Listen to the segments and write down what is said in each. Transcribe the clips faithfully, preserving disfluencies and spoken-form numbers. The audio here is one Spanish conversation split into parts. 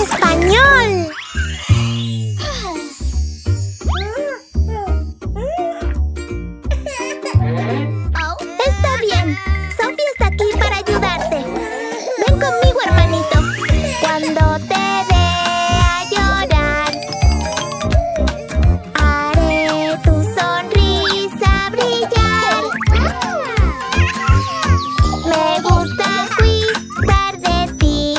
español! Está bien. Sophie está aquí para ayudarte. Ven conmigo, hermanito. Cuando te vea llorar, haré tu sonrisa brillar. Me gusta cuidar de ti.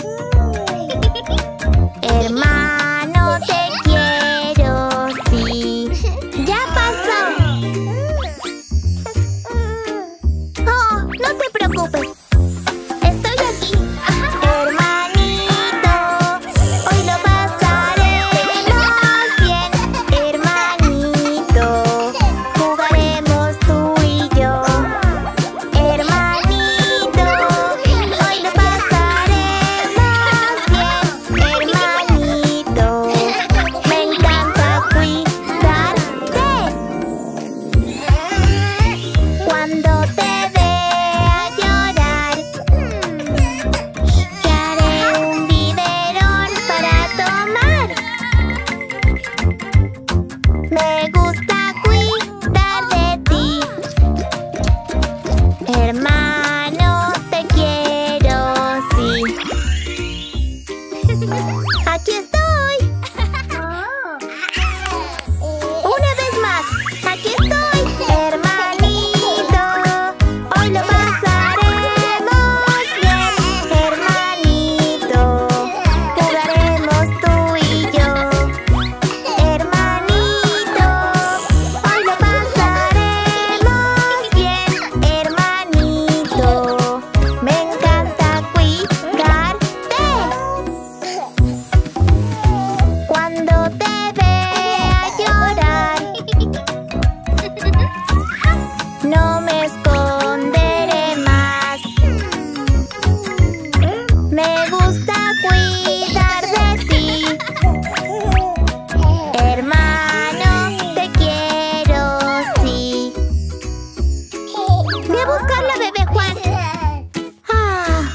Hermano, te quiero, sí. Ya pasó. Oh, no te preocupes. Estoy aquí. Hermanito, hoy lo pasaremos bien. Hermanito, jugaremos tú y yo. Hermanito, hoy lo pasaremos bien. Hermanito, me encanta cuidarte. Cuando te vea llorar, te haré un biberón para tomar. Me gusta cuidar de ti. Hermano, te quiero, sí. Aquí estoy. Una vez más. Aquí estoy. Hermanito, hoy lo pasaremos bien. Hermanito, jugaremos tú y yo. Hermanito, hoy lo pasaremos bien. Hermanito, me encanta cuidarte. Cuando te vea llorar, no me esconderé más. Me gusta cuidar de ti. Hermano, te quiero, sí. Ve a buscarla, bebé Juan. Ah.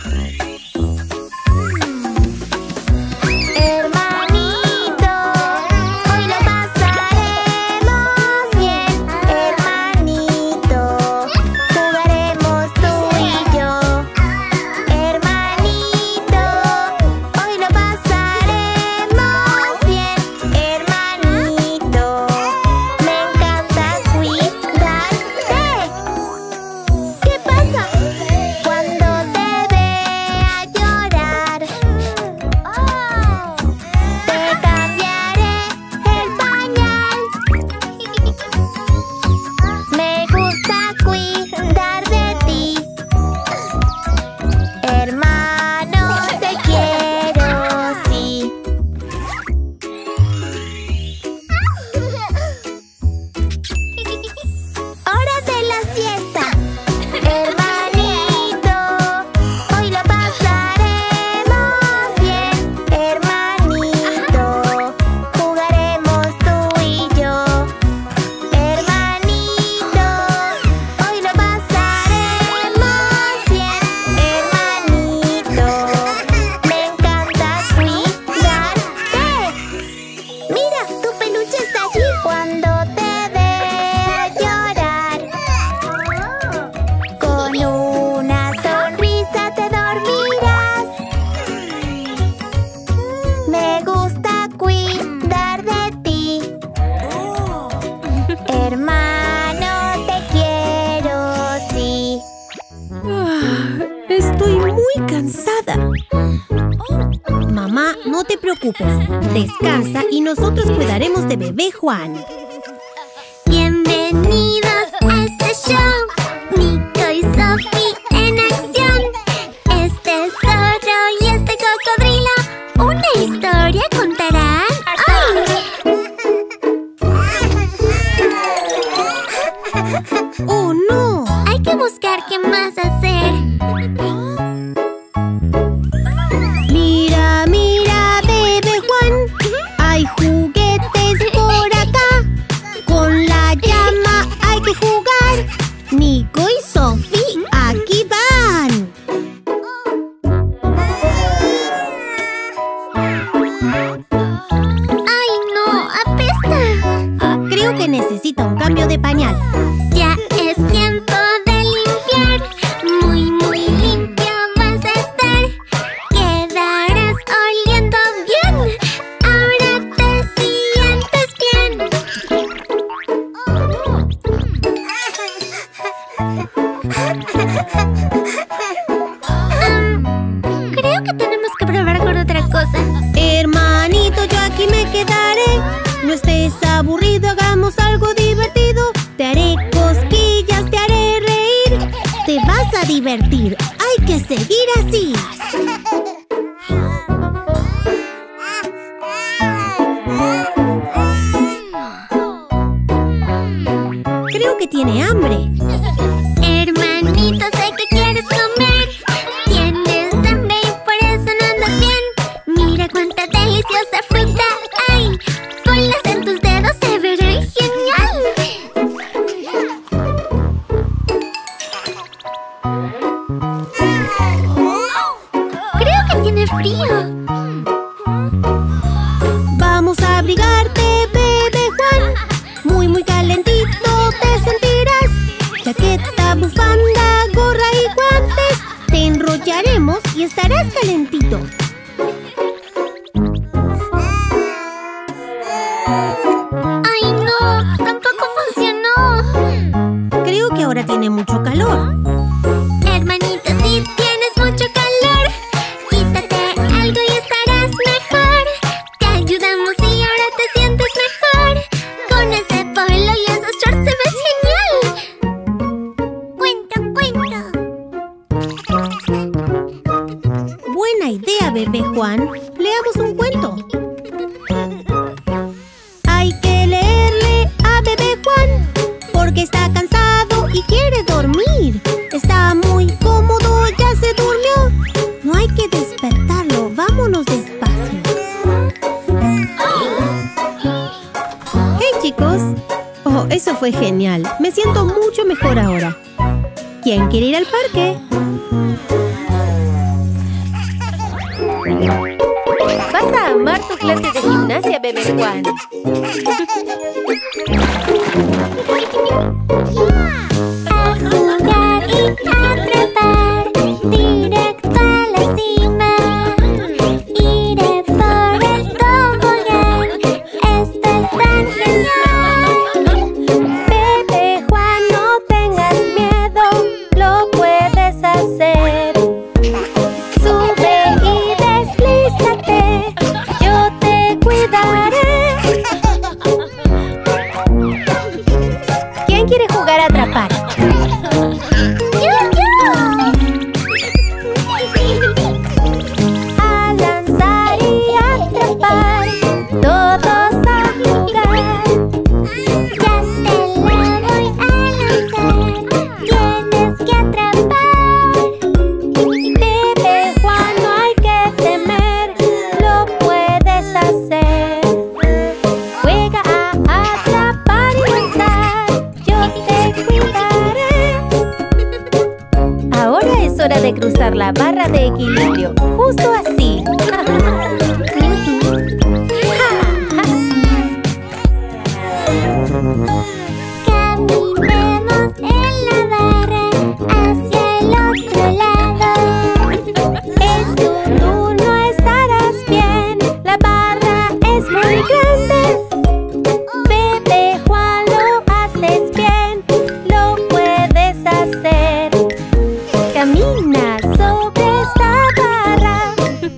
Hermanito, hoy lo pasaremos bien. Hermanito, jugaremos tú y yo. Hermanito, hoy lo pasaremos bien. Hermanito, me encanta cuidarte. ¿Qué pasa? Cuando te vea llorar, te cambiaré el pañal. Me gusta cuidar de ti. Hermano, te quiero, sí. Hora de la siesta. Hermanito, hoy lo pasaremos bien. Hermanito, jugaremos tú y yo. Hermanito, hoy lo pasaremos bien. Hermanito, me encanta cuidarte. Mira, tu peluche está allí. Cuando te vea llorar, con una sonrisa te dormirás. Me gusta cuidar de ti. Hermano, te quiero, sí. Estoy muy cansada. Mamá, no te preocupes. Descansa y nosotros cuidaremos de bebé Juan. Bienvenidos a este show. Nico y Sophie en acción. Este zorro y este cocodrilo una historia contarán. ¡Ay! ¡Oh, no! Hay que buscar qué más hacer. Mira, mira, bebé Juan. Hay juguetes por acá. Con la llama hay que jugar. de pañal. Ya es tiempo de limpiar. Muy, muy limpio vas a estar. Quedarás oliendo bien. Ahora te sientes bien. Um, creo que tenemos que probar con otra cosa. Hermanito, yo aquí me quedaré. No estés aburrido, hagamos algo divertido. Te haré cosquillas, te haré reír. Te vas a divertir, hay que seguir así. Creo que tiene hambre. Hermanito, sé que quieres comer. Tienes hambre y por eso no andas bien. Mira cuánta deliciosa fruta hay. Ponlas en tus dedos, se verá genial. Creo que tiene frío. Vamos a abrigarte, bebé Juan. Muy, muy calentito te sentirás. Chaqueta, bufanda, gorra y guantes. Te enrollaremos y estarás calentito. ¡Ay, no! ¡Tampoco funcionó! Creo que ahora tiene mucho calor. Hermanito, si tienes mucho calor, quítate algo y estarás mejor. Te ayudamos y ahora te sientes mejor. Con ese polo y esos shorts te ves genial. Cuento, cuento. Buena idea, bebé Juan. Leamos un cuento. Hay que leerle a bebé Juan porque está cansado y quiere dormir. Está muy cómodo, ya se durmió. No hay que despertarlo, vámonos despacio. Hey chicos. Oh, eso fue genial. Me siento mucho mejor ahora. ¿Quién quiere ir al parque? Vas a amar tu clase de gimnasia, bebé Juan. A jugar y a trepar, directo a la cima. Iré por el tobogán, esto es tan genial. Bebé Juan, no tengas miedo, lo puedes hacer. Sube y deslízate, yo te cuidaré. ¿Quién quiere jugar a atrapar? ¡Yo, yo! A lanzar y atrapar, todos a jugar. Ya te la voy a lanzar, tienes que atrapar. Bebé Juan, no hay que temer, lo puedes hacer. Juega a atrapar y lanzar, yo te cuidaré. Ahora es hora de cruzar la barra de equilibrio, justo así. Caminemos en la barra hacia el otro lado. Es tu turno, estarás bien, la barra es muy grande. Bebé Juan, lo haces bien, lo puedes hacer. Camina sobre esta barra,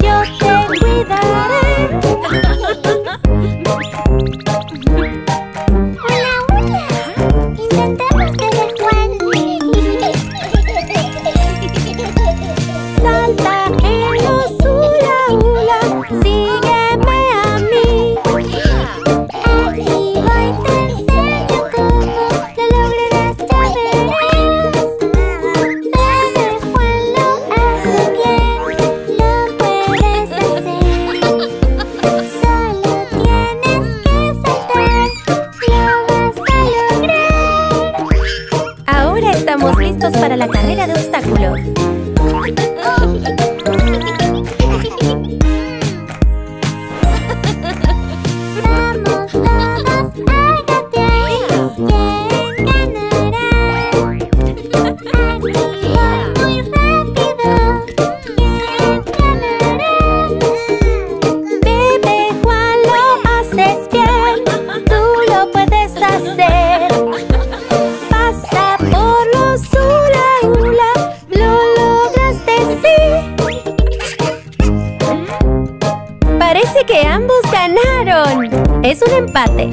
que ambos ganaron. Es un empate.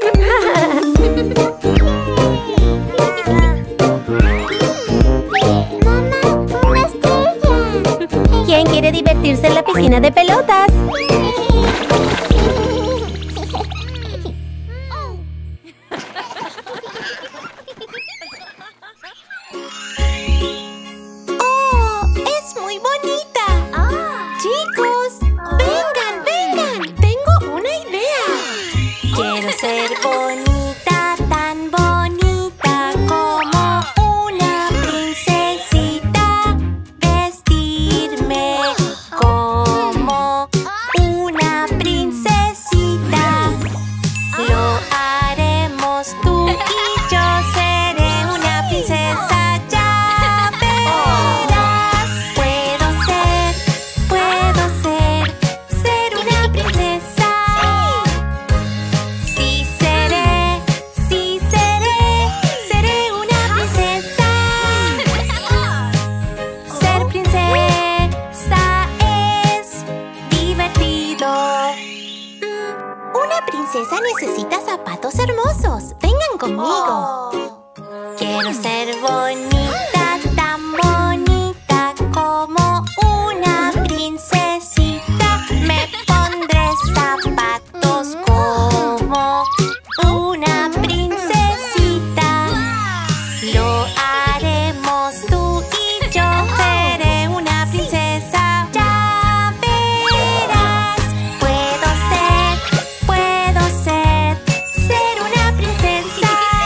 ¿Quién quiere divertirse en la piscina de pelotas? ¡Oh! ¡Es muy bonita! Chicos, vengan, vengan. Tengo una idea. Quiero ser bonita, tan bonita como una princesita. Vestirme como una princesita. Lo haremos tú y yo. Seré una princesa, ya verás. Puedo ser, puedo ser, ser una princesa. Sí seré, sí seré, seré una princesa. Ser princesa es divertido. Mm, Una princesa necesita zapatos hermosos. Vengan conmigo. Quiero ser bonita, tan bonita como una princesita. Me pondré zapatos como una princesita. Lo haremos tú y yo. Seré una princesa, ya verás. Puedo ser, puedo ser, ser una princesa.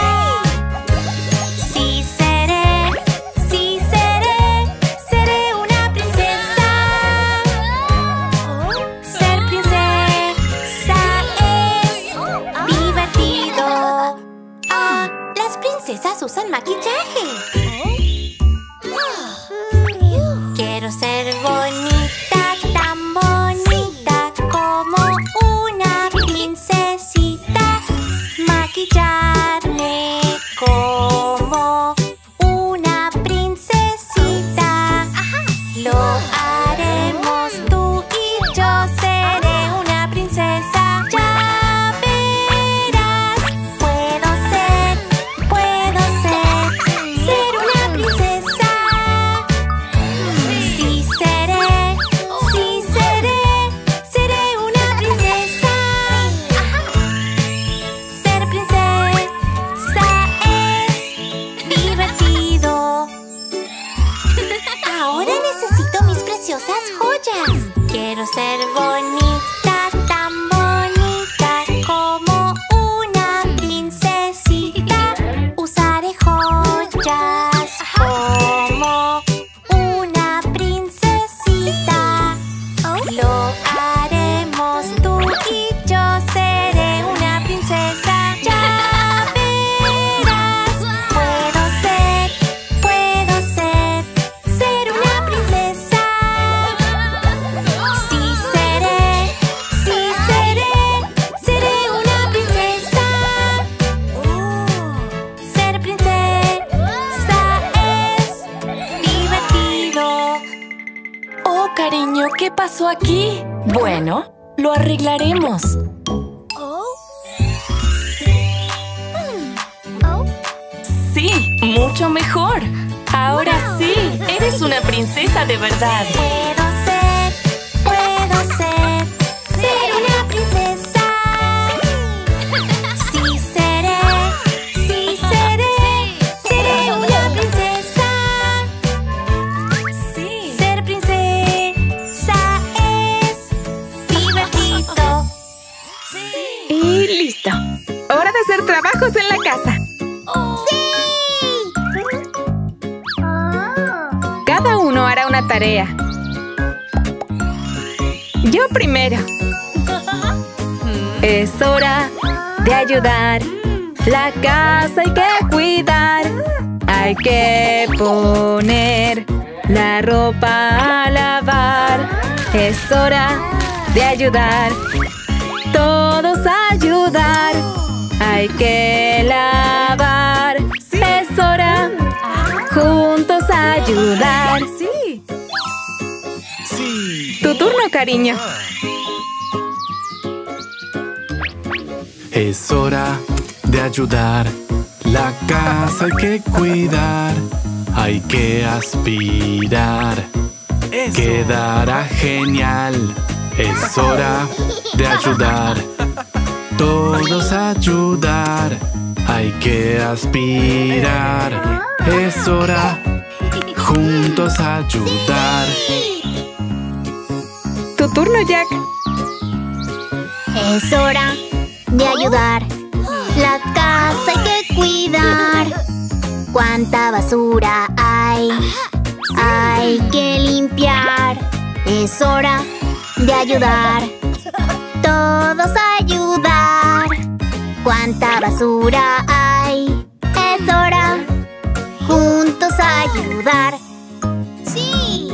Sí seré, sí seré, seré una princesa. Ser princesa es divertido. Ah, las princesas usan maquillaje. Quiero ser bonita, tan bonita como una princesita. Maquillarme como una princesita. Lo haremos tú y yo. Seré una princesa, ya verás. Puedo ser, puedo ser, ser una princesa. Sí seré, sí seré, seré una princesa. Ser princesa es divertido. Ahora necesito mis preciosas joyas. Quiero ser bonita, tan bonita como una princesita. Usaré joyas como una princesita. Lo haremos tú y yo. Seré una princesa, ya verás. Puedo ser, puedo ser, ser una princesa. Sí seré, sí seré, seré una princesa. Ser princesa es divertido. Oh, cariño, ¿qué pasó aquí? Bueno, lo arreglaremos. Sí, mucho mejor. Ahora sí, eres una princesa de verdad. Puedo ser, puedo ser, ser una princesa. Sí seré, sí seré, seré una princesa. Sí. Ser princesa es divertido. Y listo. Hora de hacer trabajos en la casa. Cada uno hará una tarea. Yo primero. Es hora de ayudar. La casa hay que cuidar. Hay que poner la ropa a lavar. Es hora de ayudar. Todos a ayudar. Hay que lavar. Es hora juntos a ayudar. Sí. Tu turno, cariño. Es hora de ayudar. La casa hay que cuidar. Hay que aspirar. Eso. Quedará genial. Es hora de ayudar. Todos ayudar. Hay que aspirar. Es hora juntos ayudar. Tu turno, Jack. Es hora de ayudar. La casa hay que cuidar. ¿Cuánta basura hay? Hay que limpiar. Es hora de ayudar. Todos ayudar. ¿Cuánta basura hay? Es hora juntos ayudar. ¡Sí!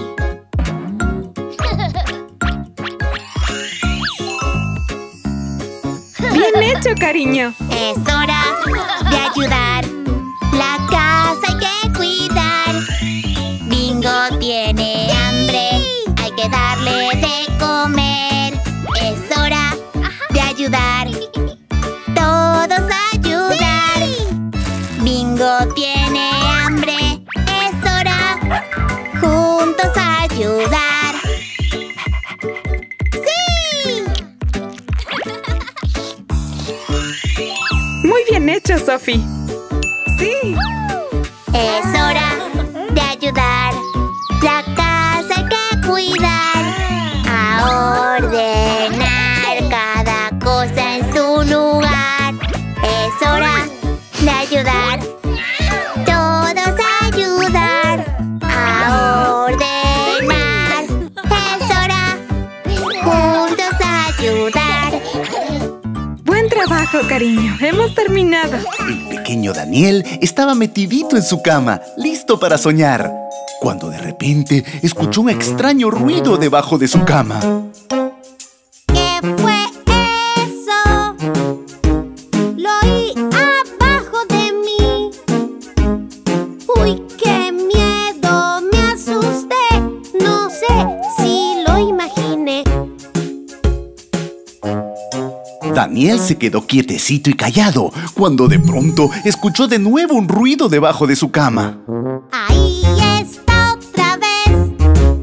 Bien hecho, cariño. Es hora de ayudar. La casa hay que cuidar. Bingo tiene hambre. Hay que darle de comer. Es hora de ayudar. Todos ayudar. Bingo tiene hambre. Es hora juntos ayudar. ¡Sí! Muy bien hecho, Sophie. Sí. Es hora de ayudar. La casa hay que cuidar. A ordenar cada cosa en su lugar. Es hora de ayudar. Todos ayudar. A ordenar. Es hora juntos ayudar. Buen trabajo, cariño. Hemos terminado. El pequeño Daniel estaba metidito en su cama, listo para soñar, cuando de repente escuchó un extraño ruido debajo de su cama. ¿Qué fue eso? Lo oí abajo de mí. Uy, qué miedo, me asusté. No sé si lo imaginé. Daniel se quedó quietecito y callado, cuando de pronto escuchó de nuevo un ruido debajo de su cama. Ahí está otra vez.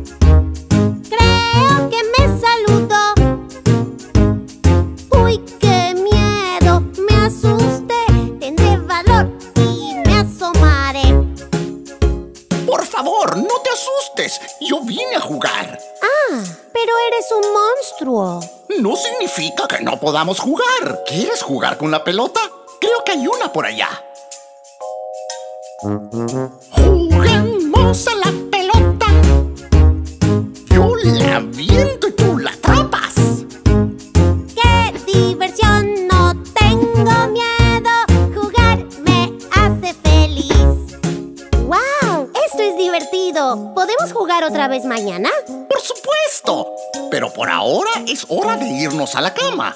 Creo que me saludó. Uy, qué miedo, me asusté. Tendré valor y me asomaré. Por favor, no te asustes. Yo vine a jugar. Ah, pero eres un monstruo. No significa que no podamos jugar. ¿Quieres jugar con la pelota? Creo que hay una por allá. Juguemos a la pelota. Yo la aviento y tú la atrapas. ¡Qué diversión! No tengo miedo. Jugar me hace feliz. ¡Wow! Esto es divertido. ¿Podemos jugar otra vez mañana? Por supuesto. Pero por ahora es hora de irnos a la cama.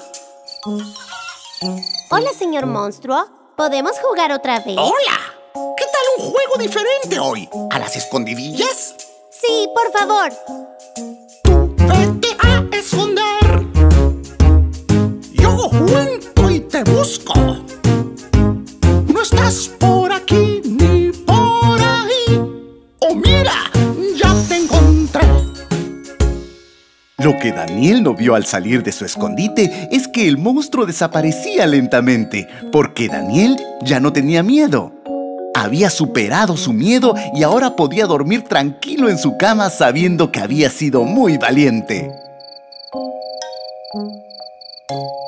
Hola, señor monstruo. ¿Podemos jugar otra vez? ¡Hola! ¿Qué tal un juego diferente hoy? ¿A las escondidillas? Sí, por favor. Vete a esconder. Yo entro y te busco. No estás por aquí ni por ahí. ¡Oh, mira! ¡Ya te encontré! Lo que Daniel no vio al salir de su escondite es que el monstruo desaparecía lentamente, porque Daniel ya no tenía miedo. Había superado su miedo y ahora podía dormir tranquilo en su cama sabiendo que había sido muy valiente.